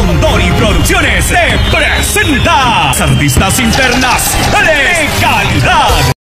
Mondori Producciones te presenta artistas internacionales de calidad.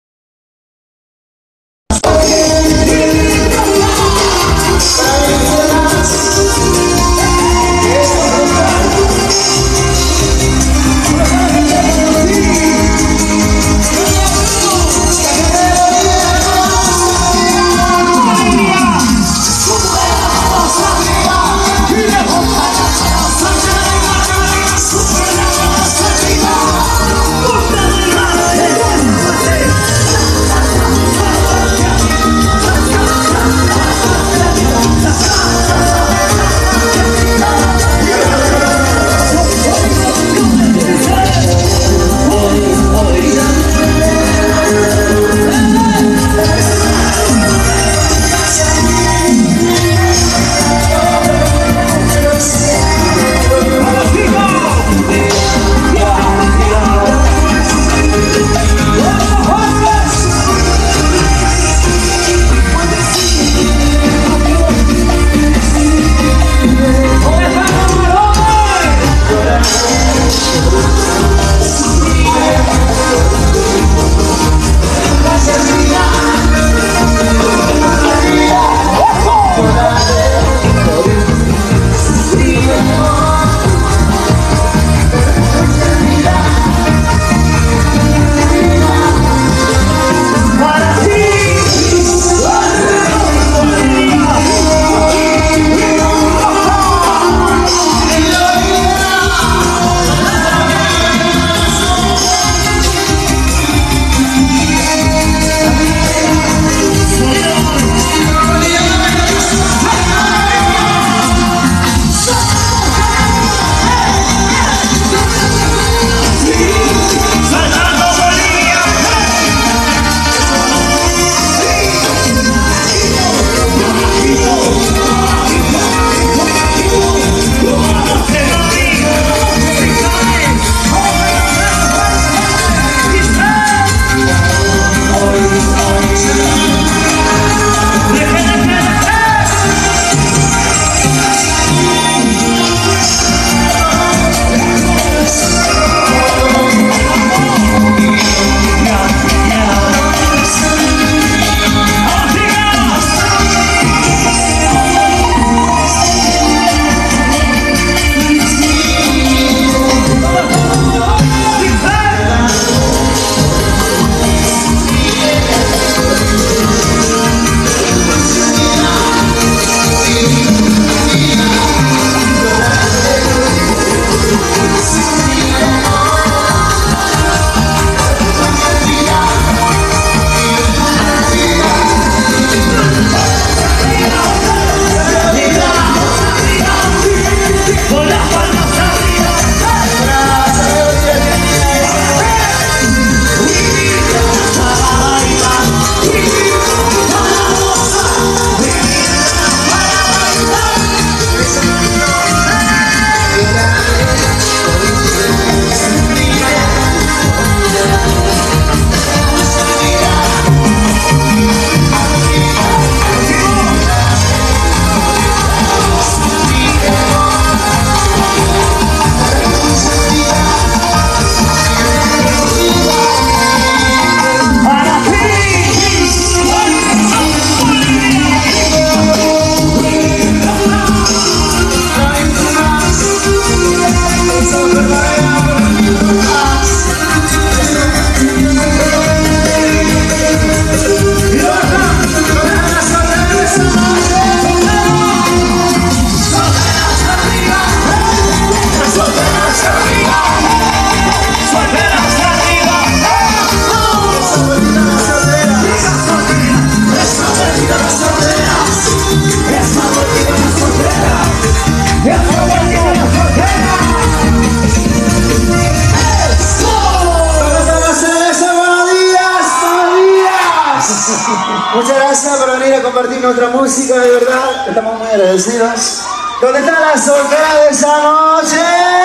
Muchas gracias por venir a compartir nuestra música, de verdad, estamos muy agradecidos. ¿Dónde está la soltera de esa noche?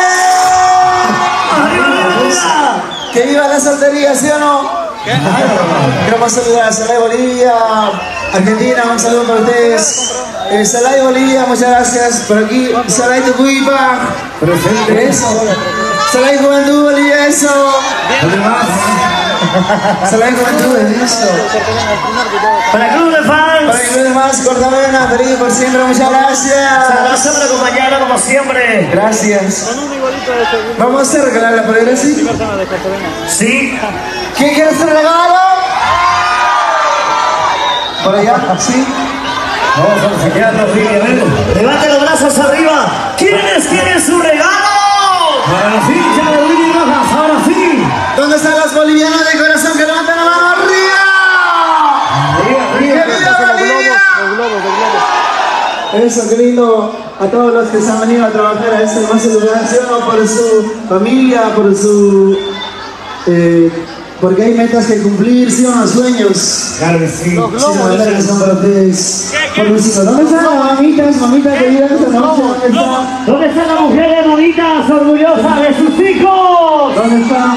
¡Que viva la soltería, sí o no! Queremos saludar a Bolivia, Argentina, un saludo para ustedes. Salay Bolivia, muchas gracias. Por aquí, Salay Tucuipa. Presente. Eso. Salay Juventud Bolivia, eso. Salay Juventud, eso. Para el club de fans. Para el club de fans, Cortavena, feliz por siempre, muchas gracias. Gracias por acompañarnos como siempre. Gracias. Vamos a regalar la polera, ¿sí? Sí. ¿Quién quiere hacer regalo? Por allá, ¿sí? Vamos a enseñarnos, Vicky, a ver. Levante los brazos arriba. ¿Quiénes quieren su regalo? Para los hinchas de Willy Rojas, ahora sí. ¿Dónde están las bolivianas de corazón que levantan la mano arriba? Arriba, ¡Que viva Bolivia! Eso, qué lindo. A todos los que se han venido a trabajar a este hermoso lugar, ¿sí o no? Por su familia, por su... porque hay metas que cumplir, ¿sí o no? Sueños. Claro que sí. Sí, la verdad que son para ustedes. Por los hijos. ¿Dónde están las mamitas que viven esta noche? ¿Dónde están? ¿Dónde están las mujeres bonitas, orgullosas de sus hijos? ¿Dónde están?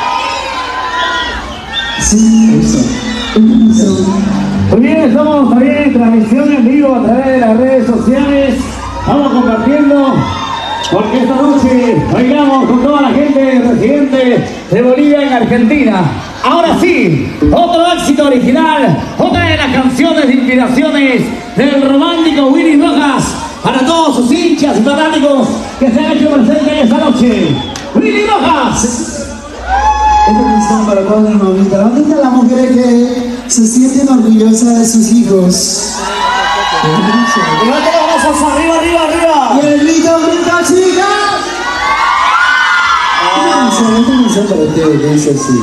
Sí, eso. Muy bien, estamos también en transmisión en vivo a través de las redes sociales. Estamos compartiendo porque esta noche bailamos con toda la gente residente de Bolivia en Argentina. Ahora sí, otro éxito original, otra de las canciones de inspiraciones del romántico Willy Rojas para todos sus hinchas y fanáticos que se han hecho presentes esta noche. Willy Rojas. Esta canción para todas las mamitas. ¿Dónde están las mujeres que se sienten orgullosas de sus hijos? Levante los brazos arriba, arriba, arriba. Y el grito, chicas. Esta canción para ustedes que dice así.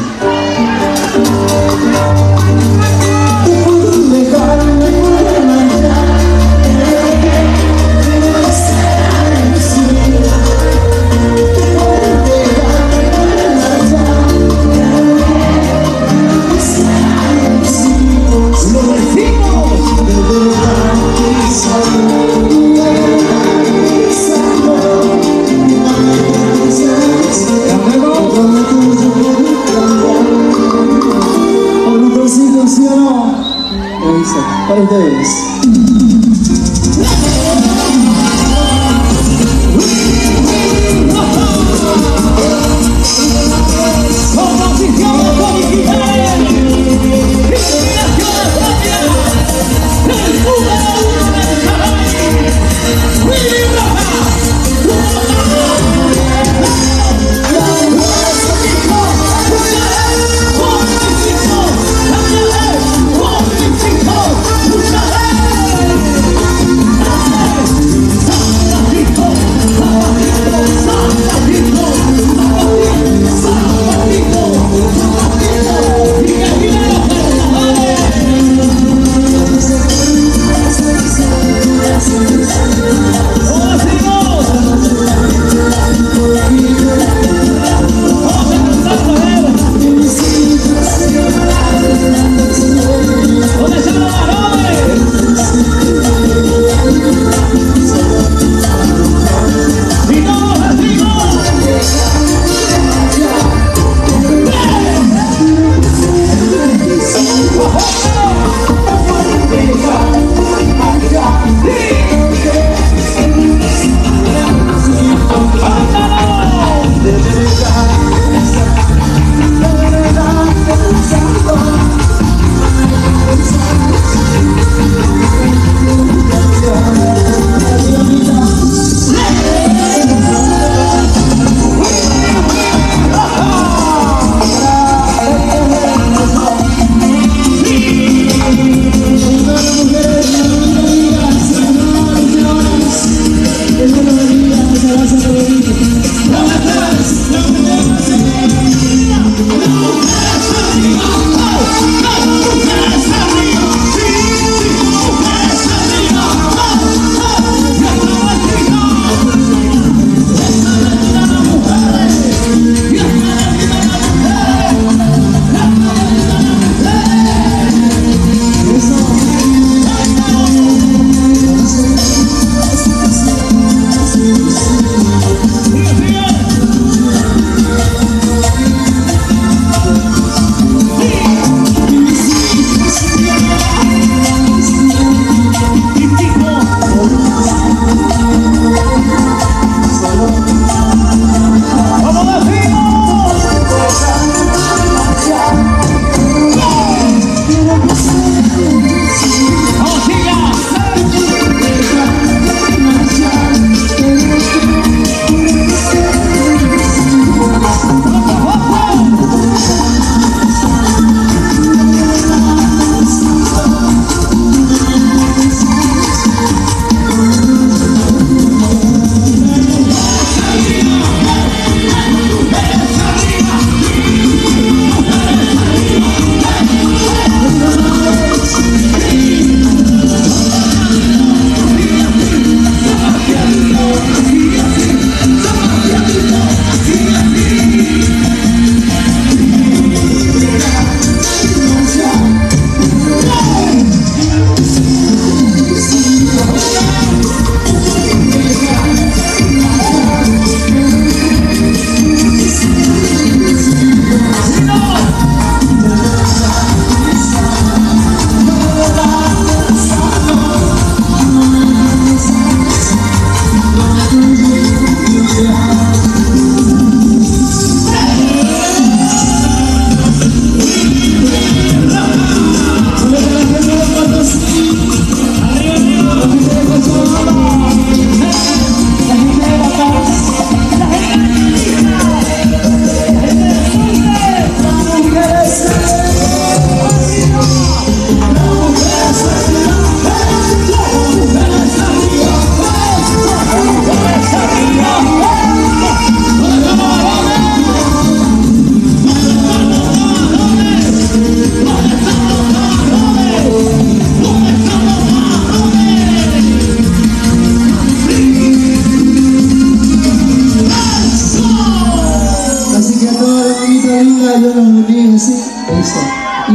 Para ustedes. Mucha gente.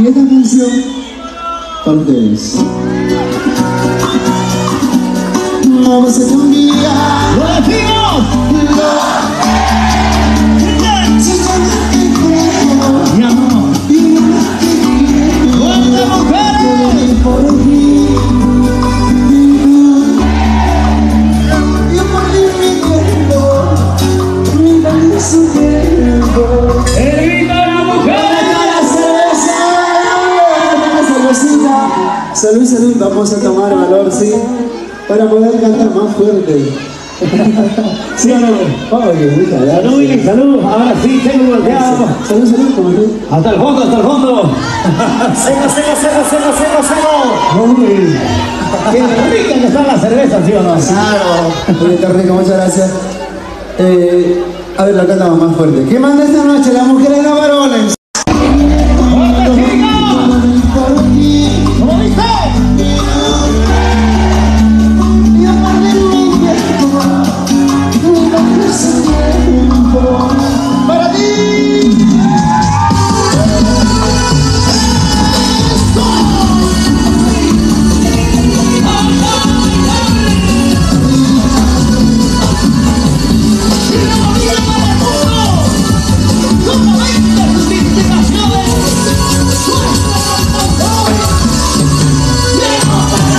Y esta canción para ustedes. Vamos a cambiar. ¡Lo decimos! Mi amor. ¡Fuerte, mujeres! Por aquí. Yo por mi tiempo. Mi valioso tiempo. ¡El grito de la mujer! Salud, salud, vamos a tomar valor, ¿sí? Para poder cantar más fuerte. ¿Sí o no? Oye, muchas gracias. Salud, Willy, salud. Ahora sí, tengo volteado. Salud, salud, como tú. Hasta el fondo, hasta el fondo. ¡Seco! Uy. Qué rica que están las cervezas, ¿sí o no? Claro. Oye, está rico, muchas gracias. A ver, la cantamos más fuerte. ¿Qué manda esta noche? Las mujeres y los varones. ¿Cómo dice? Para ti.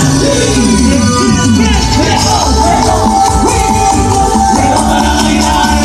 Para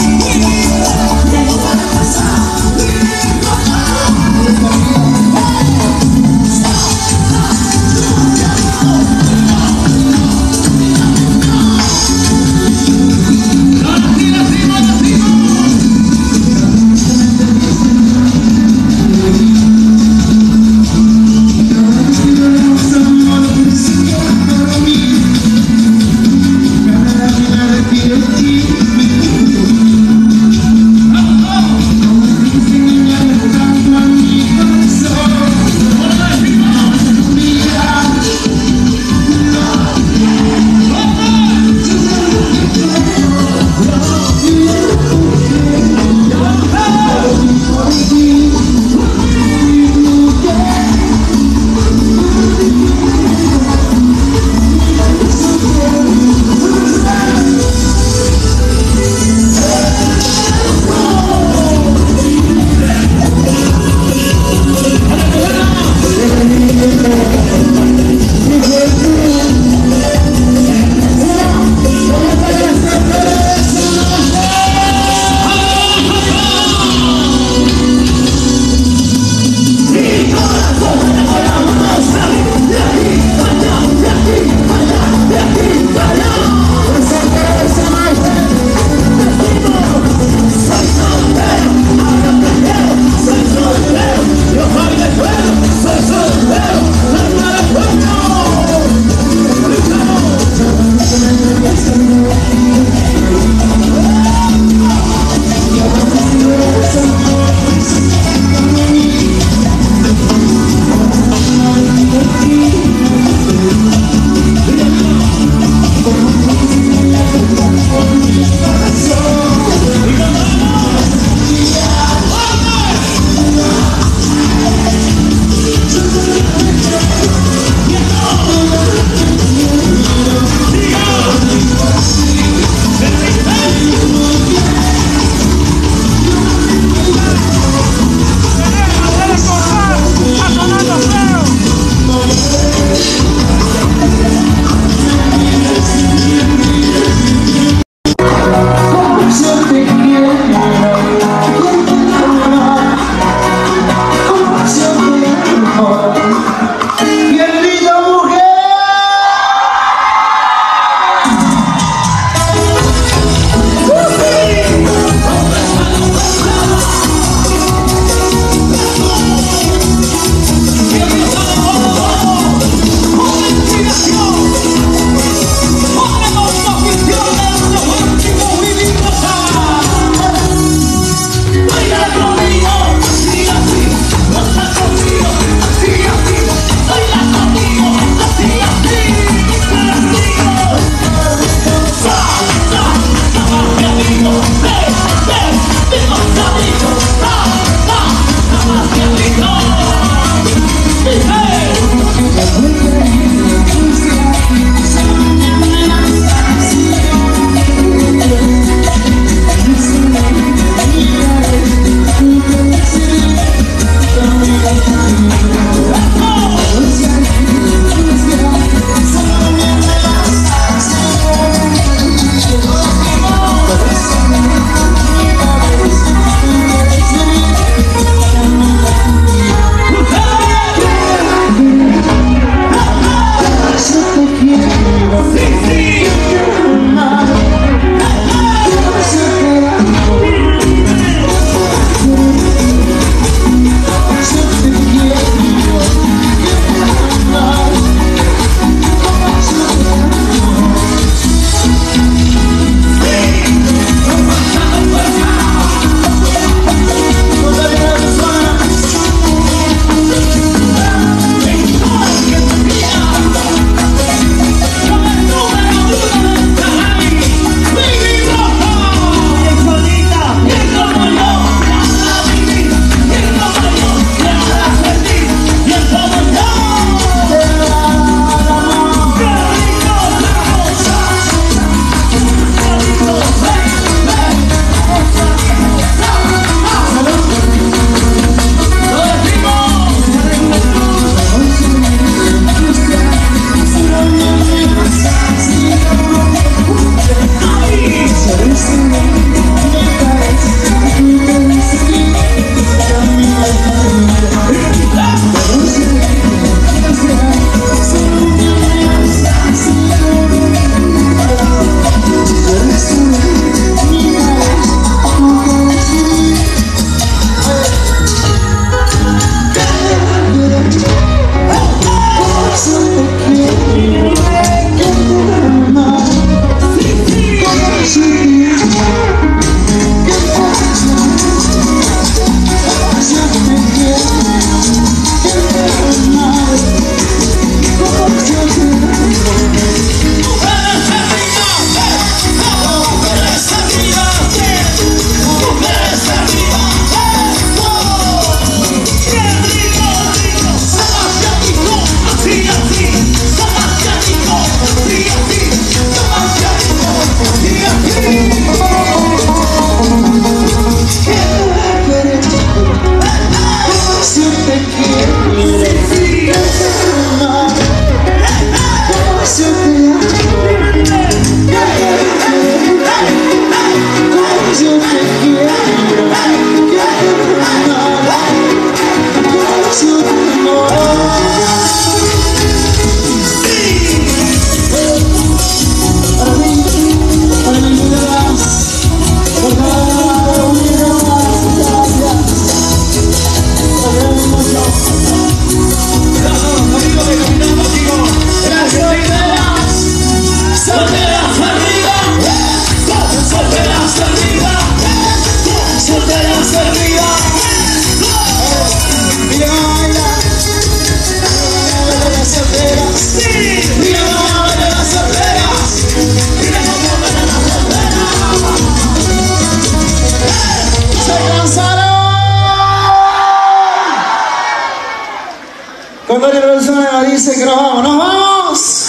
Cuando la persona dice que nos vamos, ¡nos vamos!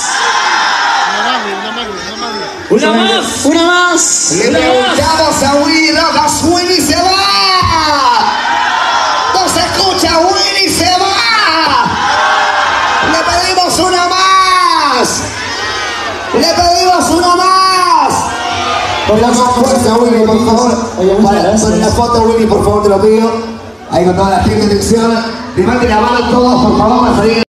¡Una más! ¡Una más! Le preguntamos a Winnie Rojas, Winnie se va. No se escucha, Winnie se va. Le pedimos una más. Le pedimos una más. Con la más fuerza, Winnie, por favor. Con la foto, Winnie, por favor, te lo pido. Ahí con toda la gente, atención. Levanten la mano todos, por favor, para salir.